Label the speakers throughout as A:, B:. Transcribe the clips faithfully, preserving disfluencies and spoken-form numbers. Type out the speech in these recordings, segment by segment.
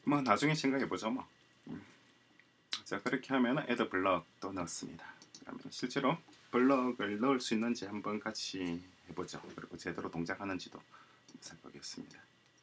A: 뭐 나중에 생각해보죠 뭐. 음. 자, 그렇게 하면 애드 블럭도 넣었습니다. 그러면 실제로 블럭을 넣을 수 있는지 한번 같이 해보죠. 그리고 제대로 동작하는지도 살펴보겠습니다.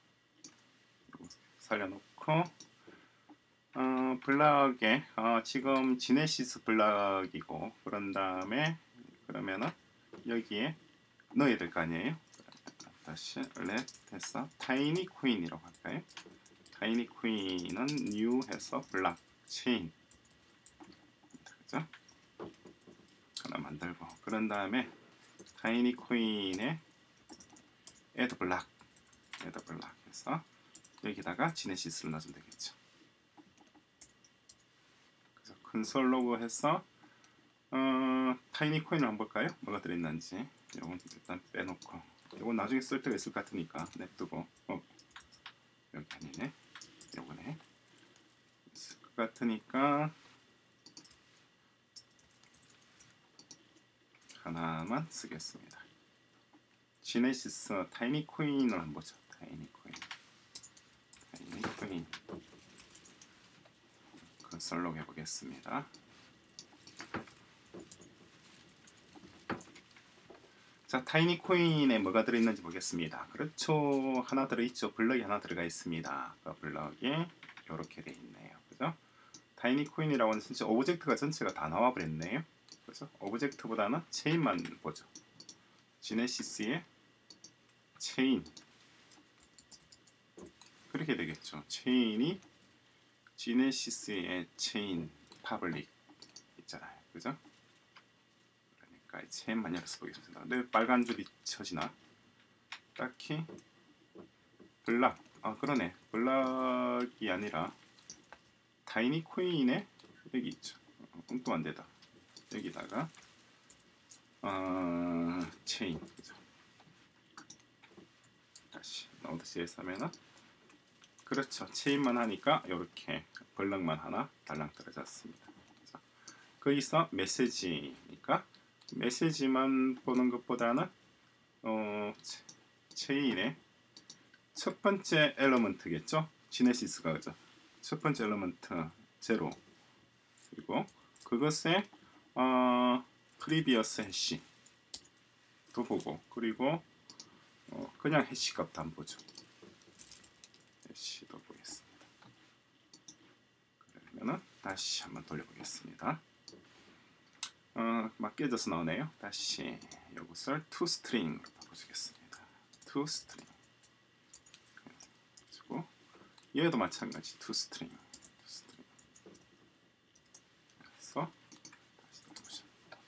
A: 살려놓고 어, 블럭에 어, 지금 지네시스 블럭이고, 그런 다음에 그러면은 여기에 넣어야 될 거 아니에요. 다시 렛 해서 타이니 코인이라고 할까요? 타이니 코인은 new 해서 블록체인, 그죠? 하나 만들고, 그런 다음에 타이니 코인에 add block, add block 해서 여기다가 지네시스를 넣어주면 되겠죠. 그래서 콘솔 로그 해서 어, 타이니 코인을 한번 볼까요? 뭐가 들어있는지. 이건 일단 빼놓고, 이건 나중에 쓸 때가 있을 것 같으니까 냅두고, 어, 여기 아니네, 요거네. 있을 것 같으니까 하나만 쓰겠습니다. 지네시스 타이니 코인을 한번 보죠. 타이니 코인, 타이니 코인 콘솔 로그 해보겠습니다. 자, 타이니 코인에 뭐가 들어있는지 보겠습니다. 그렇죠, 하나 들어있죠. 블럭이 하나 들어가 있습니다. 그 블럭이 이렇게 되어 있네요. 그죠? 타이니 코인이라고 하는 진짜 오브젝트가 전체가 다 나와 버렸네요. 그래서 오브젝트보다는 체인만 보죠. 지네시스의 체인, 그렇게 되겠죠. 체인이 지네시스의 체인 파블릭 있잖아요. 그죠? 그러니까 체인만 열어서 보겠습니다. 근데 빨간 줄이 쳐지나? 딱히 블락, 아 그러네, 블락이 아니라 타이니 코인에 여기 있죠. 엉뚱한 데다 여기다가 어, 체인, 그죠? 다시 노드.js 하면은 그렇죠, 체인만 하니까 이렇게 블럭만 하나 달랑 떨어졌습니다. 그래서 거기서 메시지니까 메시지만 보는 것보다는 어, 체인의 첫 번째 엘리먼트겠죠. 지네시스가, 그죠? 첫 번째 엘리먼트 제로, 그리고 그것의 어, 프리비어스 해시도 보고, 그리고 어, 그냥 해시 값도 한번 보죠. 해시도 보겠습니다. 그러면은 다시 한번 돌려보겠습니다. 어, 막 깨져서 나오네요. 다시 이것을 toString으로 바꿔주겠습니다. toString. 그리고 얘도 마찬가지 toString. toString. 그래서 다시 보자.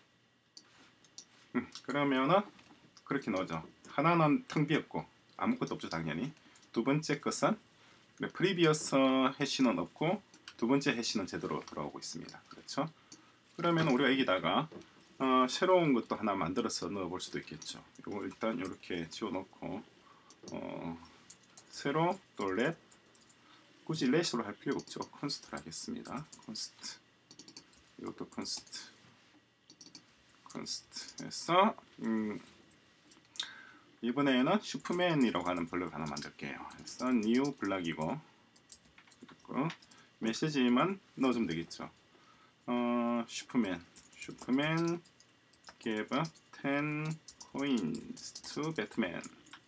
A: 음, 그러면은 그렇게 넣어줘. 하나는 텅 비었고 아무것도 없죠, 당연히. 두 번째 것은 프리비어스 해시는 없고 두 번째 해시는 제대로 들어오고 있습니다. 그렇죠? 그러면 우리가 여기다가 어, 새로운 것도 하나 만들어서 넣어볼 수도 있겠죠. 이거 일단 이렇게 지워놓고 어, 새로 또 렛, 굳이 렛으로 할 필요가 없죠. const를 하겠습니다. const, 이것도 const, const 해서 음, 이번에는 슈퍼맨이라고 하는 블럭 하나 만들게요. 그래서 new 블럭이고, 그리고 메시지만 넣어주면 되겠죠. 어, 슈퍼맨, 슈퍼맨 give ten coins to Batman.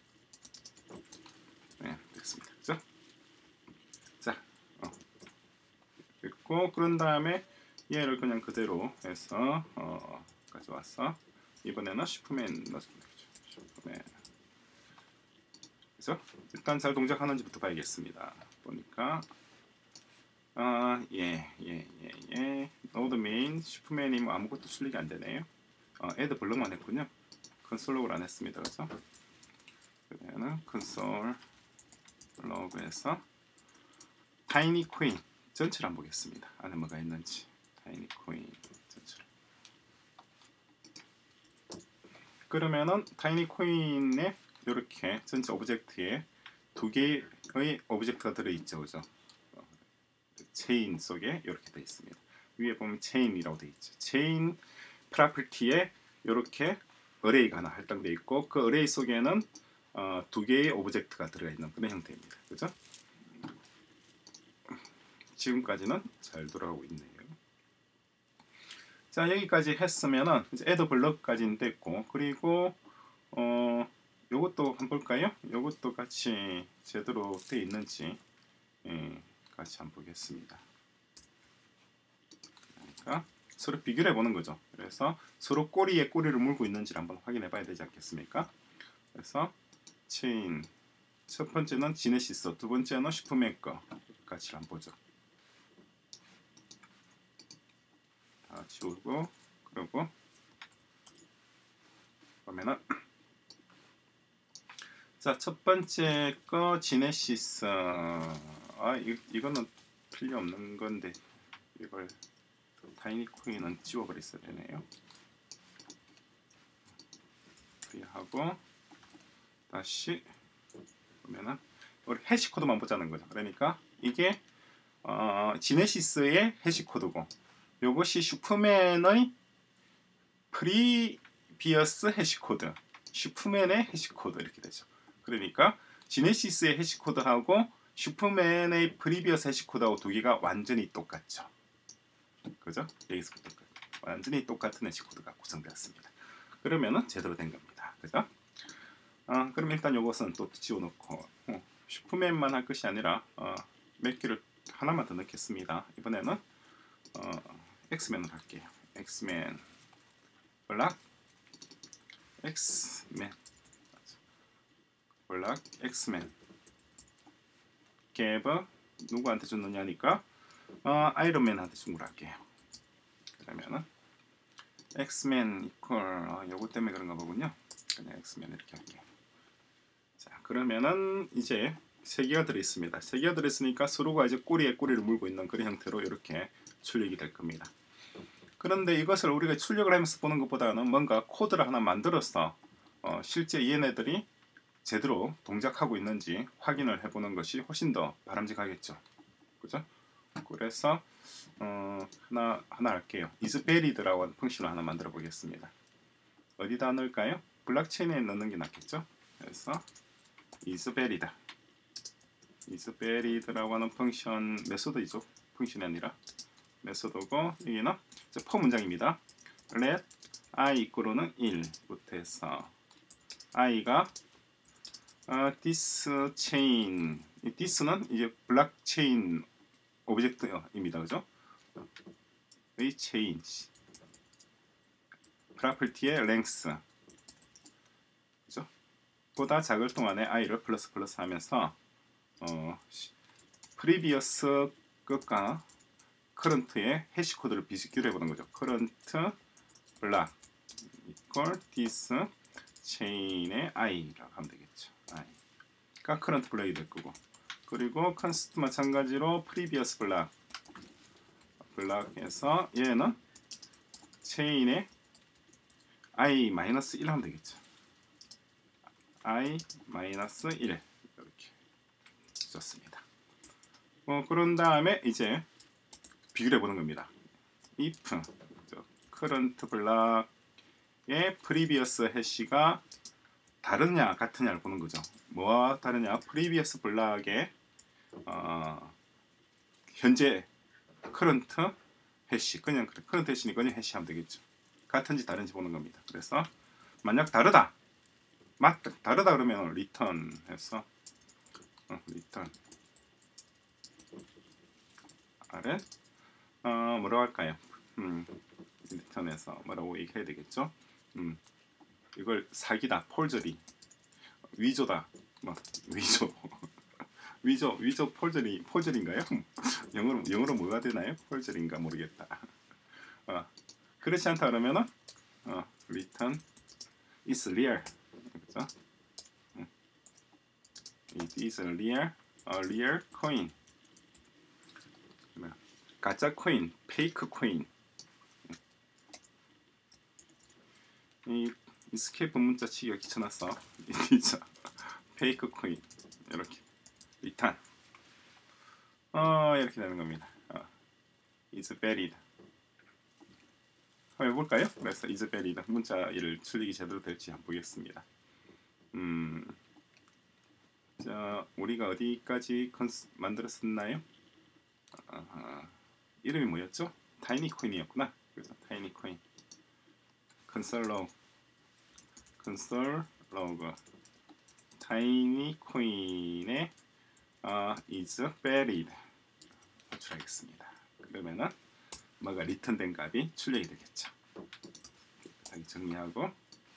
A: 네, 됐습니다. 그죠? 자, 어, 됐고, 그런 다음에 얘를 그냥 그대로 해서 어, 가져와서 이번에는 슈퍼맨 넣어주면 되죠. 슈퍼맨. 그래서 일단 잘 동작하는지부터 봐야겠습니다. 보니까 아, 예, 예, 예, 예. 노드 메인 슈퍼맨이 뭐 아무것도 출력이 안 되네요. 어, 애드 블럭만 했군요. 콘솔 로그를 안 했습니다. 그래서 그러면은 콘솔 로그에서 타이니 코인 전체를 한번 보겠습니다. 안에 뭐가 있는지. 타이니 코인 전체를. 그러면은 타이니 코인에 이렇게 전체 오브젝트에 두 개의 오브젝트가 들어있죠, 그죠? 체인 속에 이렇게 되어 있습니다. 위에 보면 체인이라고 되어 있죠. 체인 프로퍼티에 이렇게 어레이가 하나 할당되어 있고, 그 어레이 속에는 어, 두 개의 오브젝트가 들어가 있는 그런 형태입니다. 그죠? 지금까지는 잘 돌아가고 있네요. 자, 여기까지 했으면은 이제 애드 블럭까지는 됐고, 그리고 어 요것도 한번 볼까요? 요것도 같이 제대로 돼 있는지 예, 같이 한번 보겠습니다. 그러니까 서로 비교를 해보는 거죠. 그래서 서로 꼬리에 꼬리를 물고 있는지를 한번 확인해 봐야 되지 않겠습니까? 그래서 체인 첫 번째는 지네시스, 두 번째는 슈퍼맨 거 같이 한번 보죠. 다 지우고, 그리고 보면은 자, 첫 번째 거 지네시스. 아, 이, 이거는 필요 없는 건데 이걸 타이니코인은 지워버렸어야 되네요. 하고 다시 보면은 우리 해시 코드만 보자는 거죠. 그러니까 이게 어, 지네시스의 해시 코드고, 요것이 슈퍼맨의 프리비어스 해시 코드, 슈퍼맨의 해시 코드 이렇게 되죠. 그러니까 지네시스의 해시 코드하고 슈퍼맨의 프리비어스 해시 코드하고 두 개가 완전히 똑같죠. 그죠? 여기서부터 완전히 똑같은 해시 코드가 구성되었습니다. 그러면은 제대로 된 겁니다. 그죠? 어, 그럼 일단 요것은 또 지워놓고 어, 슈퍼맨만 할 것이 아니라 어, 몇 개를 하나만 더 넣겠습니다. 이번에는 어, 엑스맨을 할게요. 엑스맨 블락 엑스맨 블락 엑스맨 갭을 누구한테 줬느냐니까 어, 아이론맨한테 준 걸 할게요. 그러면은 엑스맨 이퀄 어, 요거 때문에 그런가 보군요. 그냥 엑스맨 이렇게 할게요. 자, 그러면은 이제 세 개가 들어있습니다. 세 개가 들어있으니까 서로가 이제 꼬리에 꼬리를 물고 있는 그런 형태로 이렇게 출력이 될 겁니다. 그런데 이것을 우리가 출력을 하면서 보는 것보다는 뭔가 코드를 하나 만들어서 어, 실제 얘네들이 제대로 동작하고 있는지 확인을 해보는 것이 훨씬 더 바람직하겠죠. 그죠? 그래서 어, 하나 하나 할게요. isValid라고 하는 펑션을 하나 만들어 보겠습니다. 어디다 넣을까요? 블록체인에 넣는 게 낫겠죠? 그래서 isValid isValid라고 하는 펑션 메소드이죠. 펑션이 아니라 메소드고, 여기는 for 문장입니다. let i 이꼬로는 일부터 해서 i가 어, this chain, 이 this는 이제 블록체인 오브젝트입니다. 그죠? 이 체인 프로퍼티의 length, 그죠? 보다 작을 동안에 i를 플러스 플러스 하면서 어, previous 것과 current의 해시 코드를 비교를 해보는 거죠. current block equal this chain의 i라고 하면 되겠죠. i가 current block이 될 거고, 그리고 const 마찬가지로 previous block 블락에서 얘는 체인의 i 마이너스 일 하면 되겠죠. i 마이너스 일 이렇게 좋습니다. 어, 그런 다음에 이제 비교를 해보는 겁니다. if current block의 previous 해시가 다르냐 같으냐를 보는 거죠. 뭐와 다르냐? previous block의 어, 현재 current 해시, 그냥 current 해시니까 그냥 해시하면 되겠죠. 같은지 다른지 보는 겁니다. 그래서 만약 다르다, 맞다, 다르다 그러면 return 해서 어, return 아래 어, 뭐라고 할까요? 음, return에서 뭐라고 얘기해야 되겠죠? 음, 이걸 사기다, 폴저리, 위조다, 뭐 위조, 위조, 위조 폴저리, 폴저리인가요? 영어로 영어로 뭐가 되나요? 폴저리인가 모르겠다. 어, 그렇지 않다 그러면은 어, return is real, 그죠? 음, it is real, a real coin. 가짜 코인, 페이크 코인. 이 이스케이프 문자 치기가 귀찮아서 진짜 페이크 코인 이렇게 리턴 어 이렇게 되는 겁니다. 어, is valid. 한번 해볼까요? 그래서 is valid 문자를 출력이 제대로 될지 한번 보겠습니다. 음, 자 우리가 어디까지 컨스 만들었었나요? 어, 이름이 뭐였죠? 타이니코인이었구나. 그래서 타이니코인 컨솔 로그 컨솔 로그 타이니코인의 어, is buried 호출하겠습니다. 그러면은 뭐가 리턴된 값이 출력이 되겠죠. 다시 정리하고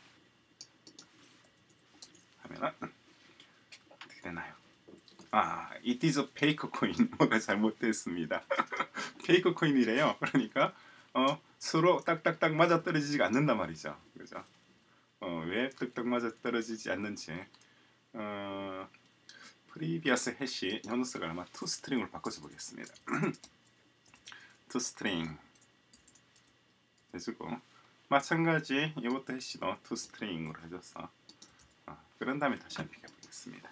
A: 하면은 어떻게 되나요? 아, it is a fake coin. 뭐가 잘못됐습니다. 페이크 코인이래요. 그러니까 어, 서로 딱딱딱 맞아 떨어지지가 않는단 말이죠. 그죠? 어, 왜 딱딱 맞아 떨어지지 않는지 어, previous 해시 현우스가 아마 to string으로 바꿔서 보겠습니다. to string 해주고 마찬가지 이것도 해시도 to string으로 해줘서 어, 그런 다음에 다시 한번 비교해 보겠습니다.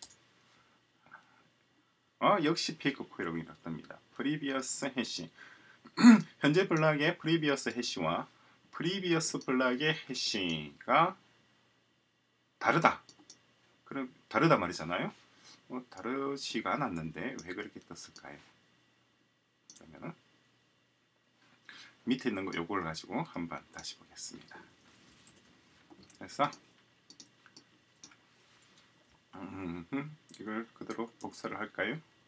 A: 어, 역시 페이크 코인이라고 뜹니다. previous 해시 현재 블락의 previous 해시와 previous 블락의 해시가 다르다. 그럼 다르다 말이잖아요. 어, 다르지가 않았는데 왜 그렇게 떴을까요? 그러면은 밑에 있는 거 요걸 가지고 한번 다시 보겠습니다. 그래서 음, 음, 이걸 그대로 복사를 할까요?